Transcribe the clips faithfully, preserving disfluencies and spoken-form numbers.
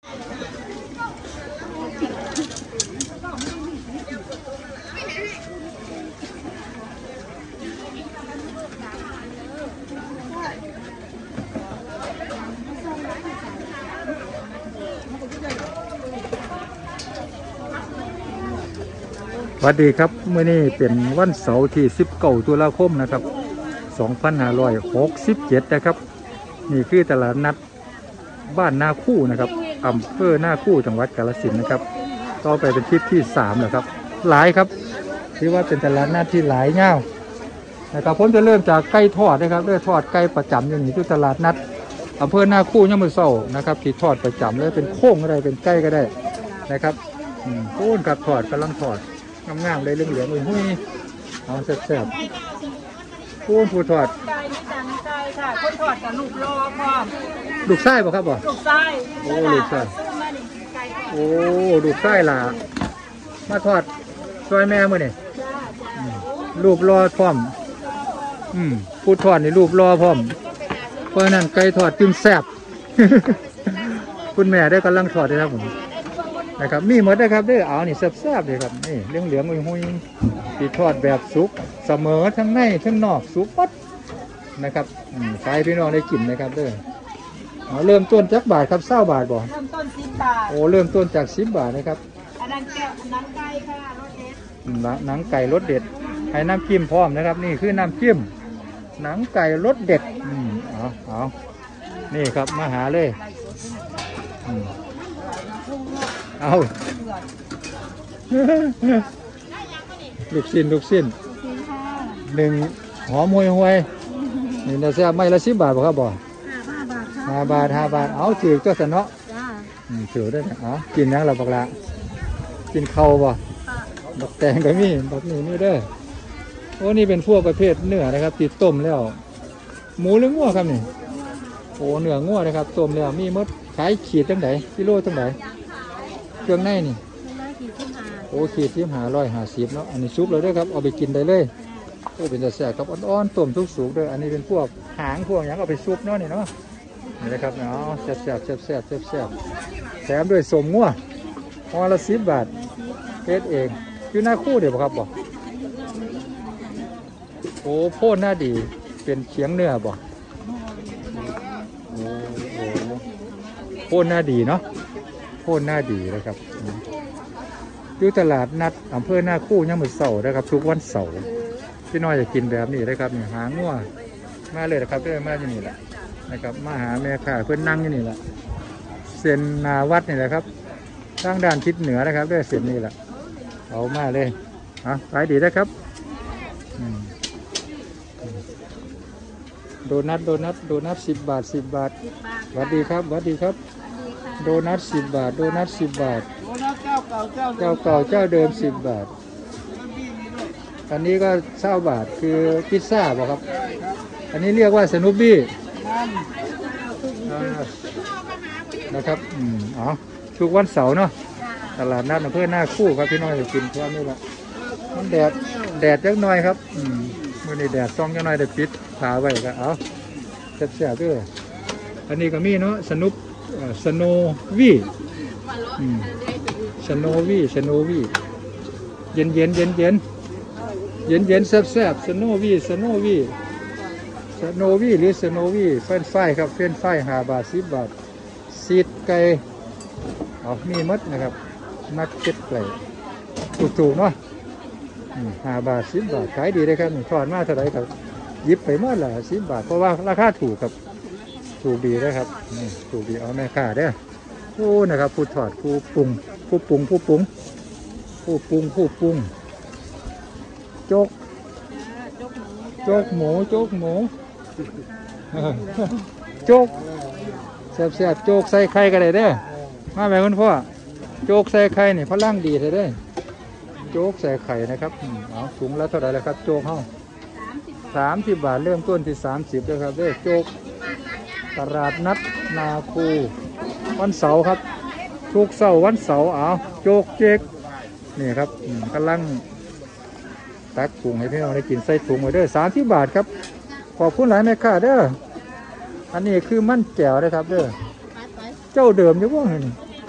สวัสดีครับเมื่อนี้เป็นวันเสาร์ที่สิบเก้าตุลาคมนะครับสองพันห้าร้อยหกสิบเจ็ดนะครับนี่คือตลาดนัดบ้านนาคู่นะครับอำเภอนาคู่จังหวัดกาฬสินธุ์นะครับต่อไปเป็นทริปที่สามแล้วครับหลายครับที่ว่าเป็นตลาดนัดที่หลายเงานะครับผมจะเริ่มจากไก่ทอดนะครับเริ่มทอดไก่ประจำอย่างนี้ที่ตลาดนัดอำเภอนาคู่ย่ามมือเศร้านะครับที่ทอดประจำเลยเป็นโค้งก็ได้เป็นไก่ก็ได้นะครับโค้งกับทอดกำลังทอดงามๆเลยเหลืองๆเลยหุ้ยเอาแซ่บๆพูนผู้ทอดไก่นี่จังไก่ค่ะคนทอดกับลูกรอพร้อมลูกไส้ป่ะครับบ่ลูกไส้โอ้ลูกไส้โอ้ลูกไส้ล่ะมาทอดซอยแม่เมื่อนี่รูปรอพร้อมอืมผู้ทอดนี่รูปรอพร้อมเพราะนั้นไก่ทอดจึงแซ่บคุณแม่ได้กำลังทอดเลยครับผมนะครับมีหมดนะครับได้เอานี่แซ่บๆเลยครับนี่เหลืองเหลืองหุยๆที่ทอดแบบสุกเสมอทั้งในทั้งนอกสุกปัดนะครับใครพี่น้องได้กินนะครับเด้อเริ่มต้นจากบาทครับเศร้าบาทบ่เริ่มต้นสิบบาทโอ้เริ่มต้นจากสิบบาทนะครับอันนั้นแก้วหนังไก่ค่ะรสเด็ดหนังไก่รสเด็ดให้น้ำจิ้มพร้อมนะครับนี่คือน้ำจิ้มหนังไก่รสเด็ดอืมเอาเอานี่ครับมาหาเลยอืมเอาลูกชิ้นลูกชิ้นหนึ่งหอมห่วยห่วยนี่นะแซ่บไม่ละสิบบาทบ่ครับบ่ห้าบาทห้าบาทเอาถือเจ้าสนอถือได้เนี่ยอ๋อกินยังเราบักละกินข้าวบ่บักแตงก็มีบักนี่นี่เด้อโอ้นี่เป็นพวกประเภทเนื้อนะครับติดต้มแล้วหมูหรืองัวครับนี่โอ้เนื้องัวนะครับต้มแล้วมีมดขายขีดตั้งไหนกิโลตั้งไหนเครื่องในนี่โอ้ขีดที่หาร้อยหาสิบเนาะอันนี้ซุปเลยด้วยครับเอาไปกินได้เลยโอ้เป็นจะแซ่บครับอ่อนๆต้มทุกสุกด้วยอันนี้เป็นพวกหางพวกอย่างเอาไปซุปเนาะนี่เนาะนี่นะครับเนาะแซ่บแซ่บแซ่บแซ่บแซ่บแซ่บแถมด้วยสมงัวห่อละสิบบาทเฮ็ดเองอยู่หน้าคู่เดี๋ยวครับบอกโอ้โพดหน้าดีเป็นเคียงเนื้อบอกโอ้โหโพดหน้าดีเนาะโพดหน้าดีนะครับอยู่ตลาดนัดอำเภอหน้าคู่ย่ามมื้อเสาร์นะครับทุกวันเสาร์พี่น้อยจะกินแบบนี้นะครับนี่หางัวมาเลยนะครับเพื่อมาอยู่นี่แหละนะครับมาหาแม่ค้าเพื่อนนั่งอยู่นี่แหละเส้นนาวัดนี่แหละครับทางด้านทิศเหนือนะครับด้วยเส้นนี่แหละเอามาเลยอ่ะขายดีนะครับโดนัทโดนัทโดนัทสิบบาทสิบบาทสวัสดีครับสวัสดีครับโดนัทสิบบาทโดนัทสิบบาทเจ้าเก่าเจ้าเดิมสิบบาทอันนี้ก็เศร้าบาทคือพิซซ่าบอกครับอันนี้เรียกว่าสนุปปี้นะครับอืมอ๋อทุกวันเสาร์เนาะตลาดนัดอำเภอหน้าคู่ครับพี่น้อยจะกินเพราะนี่แหละมันแดดแดดจักหน่อยครับอืมเมื่อนี้แดดซองจักหน่อยได้ปิดขาไว้ก็เอาแซ่บๆด้วยอันนี้ก็มีเนาะสนุปสโนวี่สโนวี่สโนวี่เย็นเย็นเย็นเย็นเย็นเย็นแซ่บแซ่บสโนวี่สโนวี่สโนวี่หรือสโนวี่เฟรนไฟครับเฟรนไฟห้าบาทสิบบาทซีดไก่เอามีมัดนะครับนักเก็ตไก่ถูกๆเนาะห้าบาทสิบบาทขายดีเลยครับทอดมาเท่าไรครับยิบไปหมดละสิบบาทเพราะว่าราคาถูกครับถูกดีนะครับถูกดีเอาแม่ค้าได้ผู้นะครับผู้ทอดผู้ปรุงผู้ปรุงผู้ปรุงผู้ปรุงผู้ปรุงโจ๊กโจ๊กหมูโจ๊กหมูโจ๊กแซ่บๆโจ๊กใส่ไข่กันเลยเด้อมาแบบคุณพ่อโจ๊กใส่ไข่นี่พลังดีเลยเด้อโจ๊กใส่ไข่นะครับเอาถุงแล้วเท่าไหร่แล้วครับโจ๊กห้องสามสิบบาทเริ่มต้นที่สามสิบเลยครับเด้อโจ๊กตลาดนัดนาคูวันเสาร์ครับทุกเสาร์วันเสาร์เอาโจ๊กเจ๊กนี่ครับกำลังตักถุงให้พี่น้องได้กินใส่ถุงไว้เด้อสามสิบบาทครับขอบคุณหลายแม่ค้าเด้ออันนี้คือมันแก้วนะครับเด้อเจ้าเดิมอยู่บ้างนี่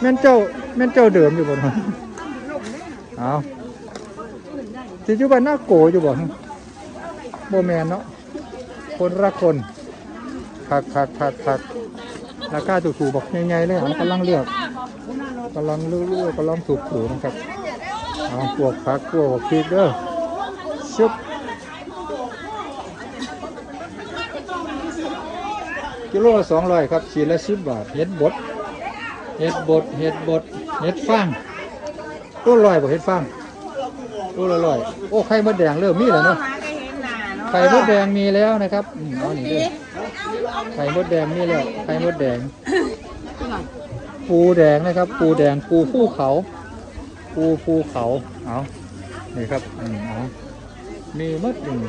แม่นเจ้าแม่นเจ้าเดิมอยู่บ่เนาะเอาสิอยู่บ้านหน้าโกอยู่บ่บ่แม่นเนาะคนละคนคักคักคักคักราคาถูกๆบอกใหญ่ๆเลยเอากำลังเลือกกำลังเลือกกำลังถูกๆนะครับเอาพวกผักพวกพริกเด้อชุบกิโลละสองร้อยครับขีดละสิบบาทเห็ดบดเห็ดบดเห็ดบดเห็ดฟางตัวลอยบ่เห็ดฟางตัวละร้อยโอ้ไข่มดแดงเริ่มมีแล้วเนาะไข่มดแดงมีแล้วนะครับเอาหนิด้วยไข่มดแดงมีแล้วไข่มดแดงปูแดงนะครับปูแดงปูภูเขาปูภูเขาเอานี่ครับเอามีมดหนึ่ง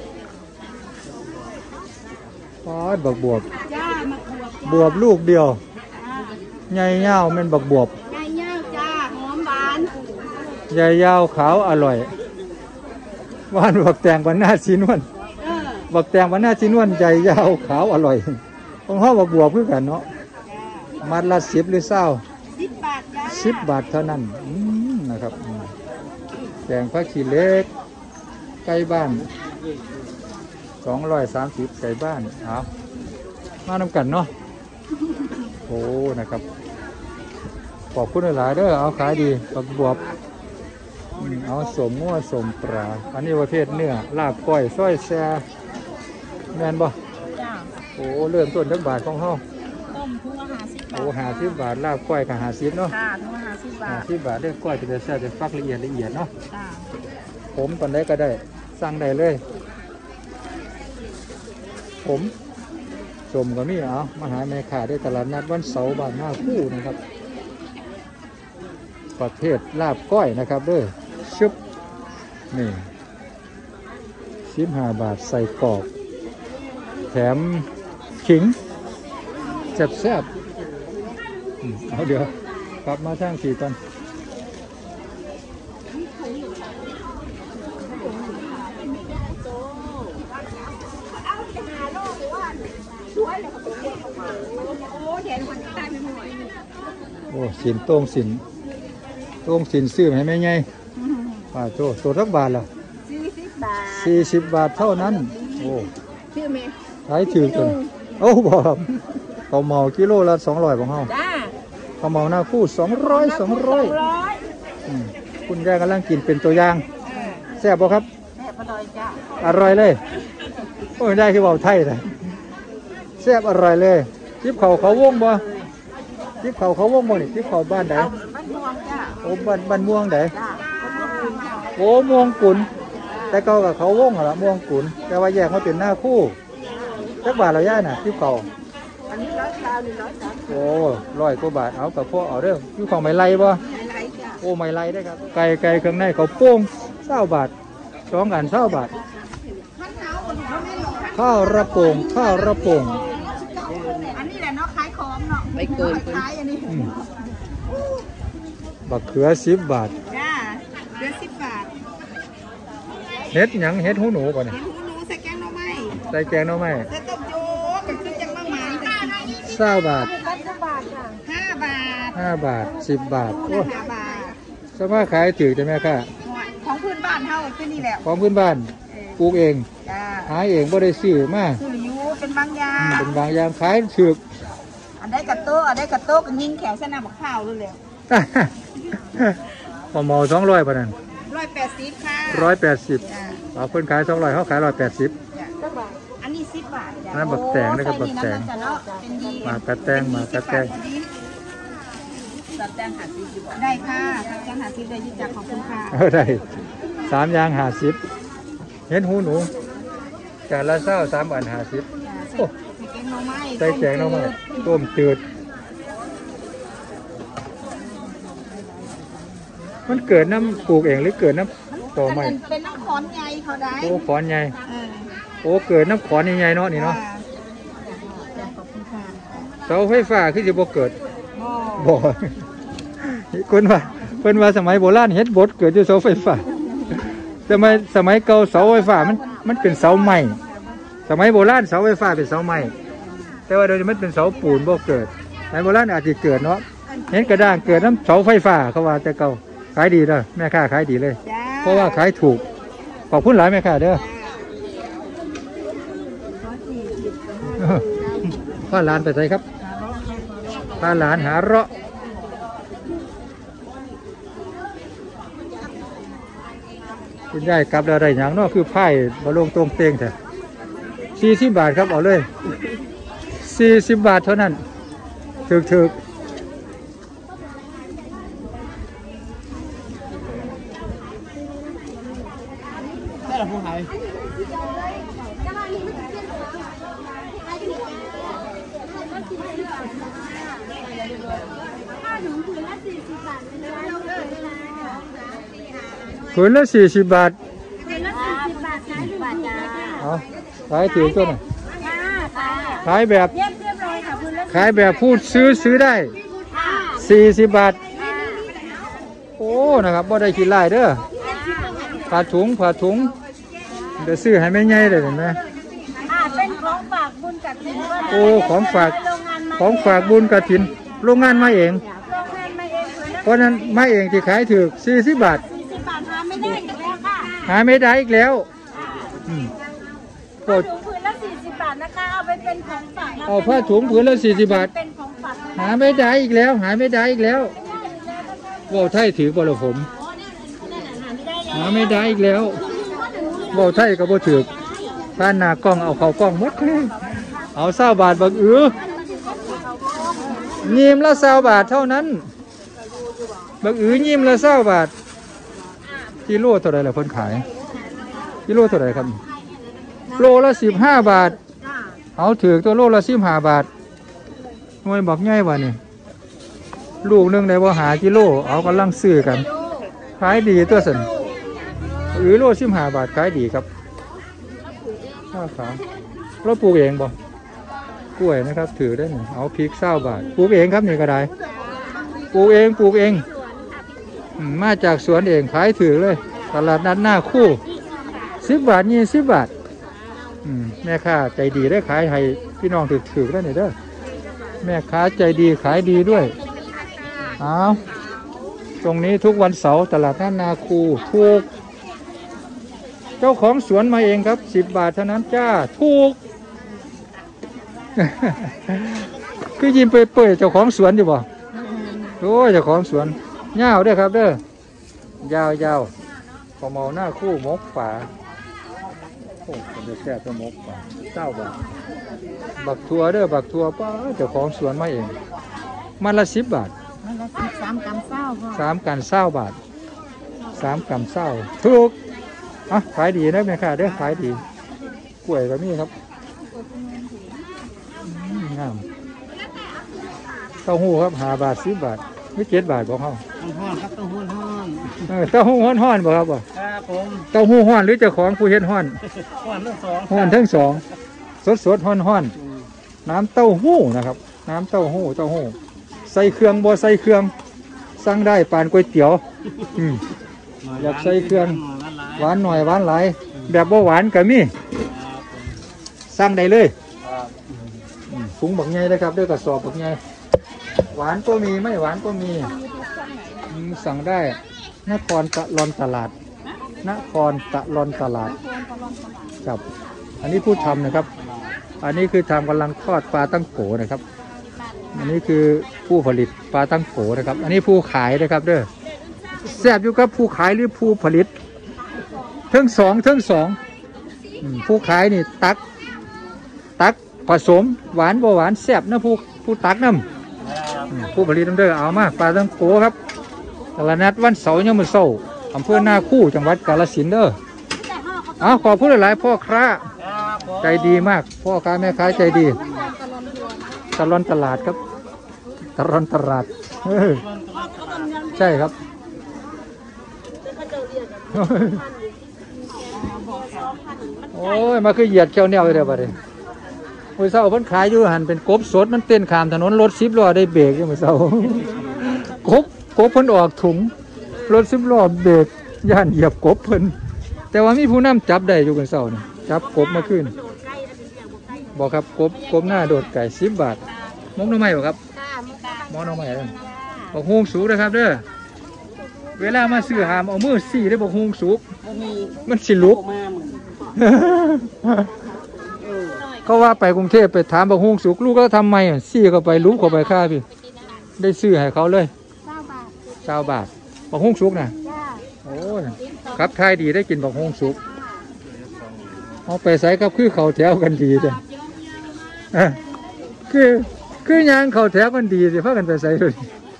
ปอดบักบวบบวบลูกเดียวใหญ่ยาวเป็นบักบวบใหญ่ยาวจ้าหอมหวานใหญ่ยาวขาวอร่อยหวานบักแตงวันหน้าชิ้นวันบักแตงวันหน้าชิ้นวันใหญ่ยาวขาวอร่อยของห้องบักบวบเพื่อกันเนาะมัดละสิบหรือเศร้าสิบบาทจ้าสิบบาทเท่านั้นนะครับแตงผักชีเล็กไก่บ้านสองร้อยสามสิบไก่บ้านเอามานำกันเนาะโอ้นะครับขอบคุณหลายเด้อเอาขายดีบักบวบเอาสมมั่วสมปลาอันนี้ประเภทเนื้อลาบก้อยส้อยแซ่แม่นบ่โอ้เริ่มต้นจักบาทของเฮาต้มทุ่งละห้าสิบบาทโอ้ห้าสิบบาทลาบก้อยกับห้าสิบเนาะค่ะทุ่งละห้าสิบบาทห้าสิบบาทได้ก้อยเป็นแซ่บเป็นฟักละเอียดละเอียดเนาะผมตอนไหนก็ได้สั่งได้เลยผมชมก็มีเอามาหาแม่ค้าได้ตลาดนัดวันเสาร์บ้านหน้าคู่นะครับประเภทลาบก้อยนะครับเด้อชุบนี่สิบห้าบาทใส่กรอบแถมขิงแซ่บแซ่บเอาเดี๋ยวกลับมาสร้างสี่ตอนโอ้สินโต้งสินโต้งสินซื้อให้แม่ไงป้าโจ้ตัวสักบาทละสี่สิบบาทสี่สิบบาทเท่านั้นโอ้ชื่อแม่ขายถือจนโอ้บอกเขาเมากิโลละสองร้อยของเขาเขาเมาหน้าคู่สองร้อยสองร้อยคุณยายกำลังกินเป็นตัวอย่างแซ่บบ่ครับแซ่บอร่อยจ้าอร่อยเลยโอ้ยได้คือเบาไทยเลยแซ่บอร่อยเลยทิพเขาเขาวงบ่ทิพเขาเขาวงบ่นี่ทิพเขาบ้านไหนบ้านม่วงจ้าโอ้บ้านบ้านม่วงไหนโอ้ม่วงกุนแต่เก่ากับเขาวงเหรอม่วงกุนแต่ว่าแยกมาเป็นหน้าคู่จักบาทเราย่าน่ะทิพเขาอันนี้ร้อยสามหรือร้อยสามโอ้ร้อยกว่าบาทเอากับพวกเอาเด้อทิพเขาไม่ไล่บ่ไม่ไล่จ้าโอ้ไม่ไล่ได้ครับไก่ไก่เครื่องในเขาโป้งเศร้าบาทสองกันเศร้าบาทข้าวระโป่งข้าวระโป่งอันนี้แหละเนาะขายของเนาะไม่เกินขายอันนี้บักเขือสิบบาทจ้าเขือสิบบาทเฮ็ดหยังเฮ็ดหูหนูก่อนเฮ็ดหูหนูใส่แกงหน่อไม้ใส่แกงหน่อไม้ใส่ต้มโจ๊กกับขึ้นจังมะหม่เศร้าบาทห้าบาทห้าบาทสิบบาทโอ้ห้าบาทสามารถขายถือได้ไหมค่ะของพื้นบ้านเฮาคือนี่แหละของพื้นบ้านปลูกเองหาเองบ่ได้ซื้อมาซื้ออยู่เป็นบางอย่างเป็นบางอย่างขายถืออันได้กระโต๊ะอันได้กระโต๊ะกันยิงแขวสนามข้าวเลยแล้วพอเมาสองร้อยป่ะนั่นร้อยแปดสิบค่ะร้อยแปดสิบเอาคนขายสองร้อยเขาขายร้อยแปดสิบอันนี้สิบบาทนั่นบักแตงนะครับบักแตงมากระแตงมากระแตงสับแตงหาสิบได้ค่ะสับแตงหาสิบได้ยิ่งจากของคุณค่ะได้สามยางหาสิบเห็นหูหนูจานละเศร้าสามบาทหาสิบโอ้ใส่แกงน้ำมันต้มจืดมันเกิดน้ำปลูกเองหรือเกิดน้ำต่อใหม่เป็นน้ำขอนใหญ่เขาได้โอ้ขอนใหญ่โอ้เกิดน้ำขอนใหญ่เนาะนี่เนาะเสาไฟฟ้าคือจะบ่เกิดบ่คนว่าคนว่าสมัยโบราณเฮ็ดบดเกิดอยู่เสาไฟฟ้าสมัยสมัยเก่าเสาไฟฟ้ามันมันเป็นเสาไม้สมัยโบราณเสาไฟฟ้าเป็นเสาไม้แต่ว่าโดยมันเป็นเสาปูนบ่เกิดสมัยโบราณอาจจะเกิดเนาะเห็นกระด้างเกิดน้ำเสาไฟฟ้าเขาว่าแต่เก่าขายดีเด้อแม่ค้าขายดีเลยเพราะว่าขายถูกขอบคุณหลายแม่ค้าเด้อป้าหลานไปใส่ครับป้าหลานหาเราะคุณยายกลับแล้วได้อย่างนอกคือไพ่มาลงตรงเตียงเถอะสี่สิบบาทครับเอาเลยสี่สิบบาทเท่านั้นถึกถึกได้หรอผู้ไทยผืนละสี่สิบบาทเอาขายถือตัวหน่อยขายแบบขายแบบพูดซื้อซื้อได้สี่สิบบาทโอ้นะครับบ่ได้กินไล่เด้อผ่าถุงผ่าถุงเดี๋ยวซื้อให้ไม่ใหญ่เลยเห็นไหมเป็นของฝากบุญกฐินโอ้ของฝากของฝากบุญกฐินโรงงานมาเองเพราะนั้นมาเองที่ขายถือสี่สิบบาทหาไม่ได้อีกแล้วผ้าถุงผืนละสี่สิบบาทนะคะเอาไปเป็นของฝากเอาผ้าถุงผืนละสี่สิบบาทหาไม่ได้อีกแล้วหาไม่ได้อีกแล้วว่าวไทยถือบ่ละผมหาไม่ได้อีกแล้วว่าวไทยกับบ่ถือป้านหน้ากล้องเอาเขากล้องหมดเลยเอาเศร้าบาทบักอื้อยิ้มละเศร้าบาทเท่านั้นบักอื้อยิ้มละเศร้าบาทกิโลเท่าไรล่ะเพิ่นขายกิโลเท่าไรครับโลละสิบห้าบาทเอาถือตัวโลละสิบห้าบาทหน่วยบอกง่ายว่านี่ลูกนึงได้ว่าหากิโลเอากำลังซื้อกันขายดีตัวสันหรือโลสิบห้าบาทขายดีครับข้าวขาวเราปลูกเองบ่กล้วยนะครับถือได้หนึ่งเอาพริกเศร้าบาทปลูกเองครับนี่ก็ได้ปลูกเองปลูกเองมาจากสวนเองขายถือเลยตลาดนัดหน้าคู่สิบบาทยี่สิบบาทแม่ค้าใจดีได้ขายให้พี่น้องถือถือได้เนี่ยเด้อแม่ค้าใจดีขายดีด้วยเอาตรงนี้ทุกวันเสาร์ตลาดนัดนาคูถูกเจ้าของสวนมาเองครับสิบบาทเท่านั้นจ้าถูก คือยิ้มเปื่อยๆเจ้าของสวนอยู่บ่โอ้ยเจ้าของสวนยาวด้วยครับเด้อยาวยาวพอเมาหน้าคู่มกฝาโอ้ผมจะแช่ตัวมกฝาเจ้าบาทบักทัวเด้อบักทัวป้าเจ้าของสวนมาเองมันละสิบบาทมันละสิบสามกำเศร้าสามกันเศร้าบาทสามกำเศร้าถูกอ่ะขายดีนะแม่ค้าเด้อขายดีกล้วยก็มีครับงามเต้าหู้ครับห้าบาทสิบบาทไม่เจ็ดบาทบอกเขาห้อนครับเต้าหู้ห้อนเต้าหู้ห้อนห้อนบอกครับบ่ครับผมเต้าหู้ห้อนหรือเจ้าของผู้เฮ็ดห้อนห้อนทั้งสองห้อนทั้งสองสดสดห้อนห้อนน้ำเต้าหู้นะครับน้ำเต้าหู้เต้าหู้ใส่เครื่องบ่ใส่เครื่องสั่งได้ปานก๋วยเตี๋ยวอยากใส่เครื่องหวานหน่อยหวานหลายแบบบ่หวานก็มีสั่งได้เลยถุงบักไงนะครับด้วยกระสอบบักไงหวานก็มีไม่หวานก็มีสั่งได้นครตะลอนตลาดนครตะลอนตลาดครับอันนี้ผู้ทำนะครับอันนี้คือทำกำลังทอดปลาตั้งโกนะครับอันนี้คือผู้ผลิตปลาตั้งโกนะครับอันนี้ผู้ขายนะครับเด้อแซ่บอยู่กับผู้ขายหรือผู้ผลิตทั้งสองทั้งสองผู้ขายนี่ตักตักผสมหวานบ่หวานแซ่บนะผู้ผู้ตักน้ำผู้ผลิตน้ำเด้อเอามาปลาตั้งโกครับตลาดนัดวันเสาร์ยังมือเสาร์อำเภอนาคู่จังหวัดกาฬสินธุ์เด้อเอาขอพูดหลายๆพ่อค้าใจดีมากพ่อค้าแม่ค้าใจดีตลอดตลาดครับตลอดตลาดใช่ครับโอ้ยมาคือเหยียดแควแนวเลยเดี๋ยวไปเลยมือเสาเพิ่นขายอยู่หันเป็นกบสดมันเต้นขามถนนรถสิบล้อได้เบรกอยู่มือเสากบกบเพิ่นออกถุงรถสิบล้อเบรกย่านเหยียบกบเพิ่นแต่ว่ามีผู้นำจับได้อยู่มือเสาเนี่ยจับกบมาขึ้นบอกครับกบกบหน้าโดดไก่สิบบาทมุกน้ำไม้บ่ครับหมอน้องใหม่เลยบอกฮวงสุกนะครับเด้อเวลามาซื้อหามเอามือสี่ได้บอกฮวงสุกมันสิลุก เขาว่าไปกรุงเทพไปถามบอกฮวงสุกลูกก็ทำไมสี่ก็ไปลุกก็ไปค่าพี่ได้ซื้อให้เขาเลยเก้าบาทบอกฮวงสุกนะโอ้ยครับทายดีได้กินบอกฮวงสุกเอาไปใส่กับคือเขาแถวกันดีเลยคือคือยางเขาแถวกันดีสิพากันไปใส่เลย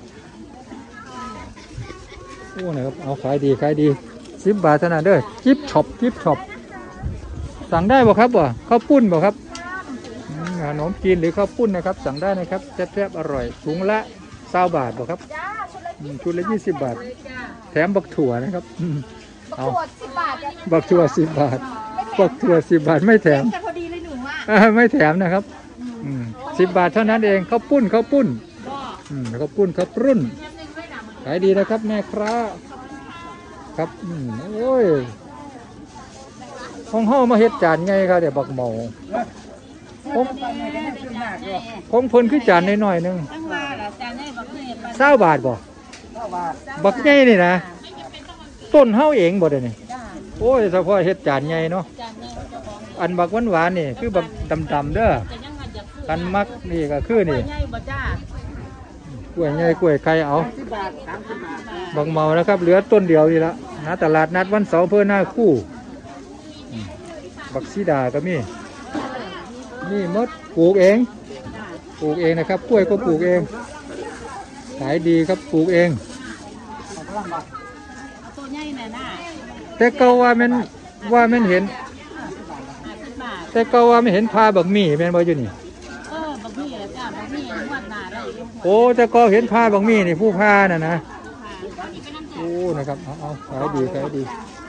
โอ้นะครับเอาขายดีขายดีสิบบาทเท่านั้นเด้อจิ๊บช็อปจิ๊บช็อปสั่งได้บ่ครับบ่ข้าวปุ้นบ่ครับขนมจีนหรือข้าวปุ้นนะครับสั่งได้นะครับแซ่บๆอร่อยถุงละเก้าบาทบ่ครับชุดละยี่สิบบาทแถมบักถั่วนะครับเอาบักถั่วสิบบาทบักถั่วสิบบาทไม่แถมไม่แถมนะครับสิบบาทเท่านั้นเองข้าวปุ้นข้าวปุ้นข้าวปุ้นข้าวปุ้นขายดีนะครับแม่ค้าครับโอ้ยของห่อมาเฮ็ดจานไงครับเดี๋ยวบักหมูผมผมเพิ่นคือจานน้อยๆนึงเศร้าบาทบ่บักใหญ่นี่นะต้นเฮาเองบ่ได้นี่โอ้ยเฉพาะเฮ็ดจานใหญ่เนาะอันบักหวานๆนี่คือบักดำๆเด้ออันมักนี่ก็คือนี่กล้วยใหญ่กล้วยไข่เอาบักเมานะครับเหลือต้นเดียวนี่ละนะตลาดนัดวันเสาร์เพื่อหน้าคู่บักซีดาก็มีนี่มดปลูกเองปลูกเองนะครับกล้วยก็ปลูกเองขายดีครับปลูกเองแต่ก็ว่ามันว่ามันเห็นแต่ก็ว่าไม่เห็นพาบักมี่เป็นบ่อยู่นี่โอ้แต่ก็เห็นพาบักมี่นี่ผู้พาน่ะนะโอ้นะครับเอาเอาขายดีขายดี